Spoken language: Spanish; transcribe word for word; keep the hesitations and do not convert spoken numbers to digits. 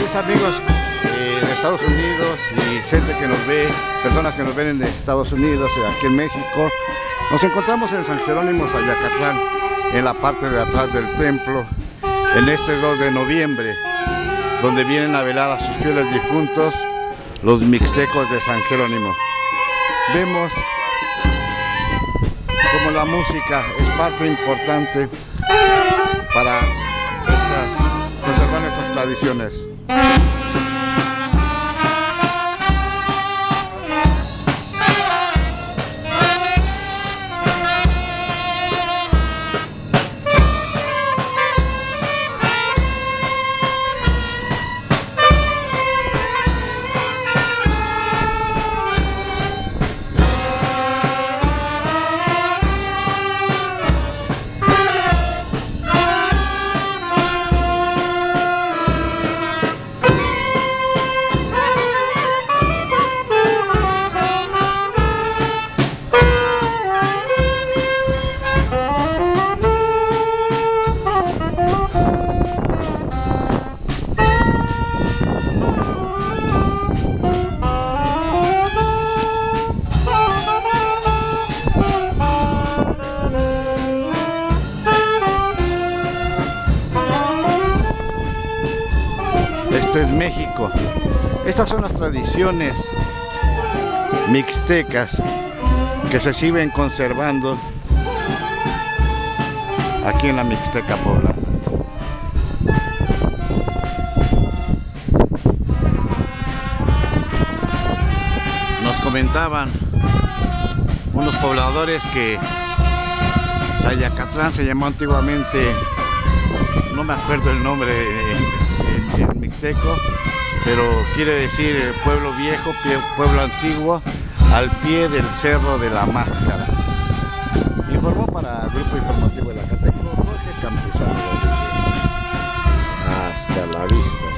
noches, amigos eh, de Estados Unidos y gente que nos ve, personas que nos ven en Estados Unidos y aquí en México. Nos encontramos en San Jerónimo, Zayacatlán, en la parte de atrás del templo, en este dos de noviembre, donde vienen a velar a sus fieles difuntos los mixtecos de San Jerónimo. Vemos como la música es parte importante para estas, conservar nuestras tradiciones. Este es México. Estas son las tradiciones mixtecas que se siguen conservando aquí en la Mixteca poblana. Nos comentaban unos pobladores que Zayacatlán se llamó antiguamente, no me acuerdo el nombre en mixteco, pero quiere decir pueblo viejo, pueblo antiguo, al pie del Cerro de la Máscara. Informó para el Grupo Informativo de la Cateco, Jorge Campuzano. Hasta la vista.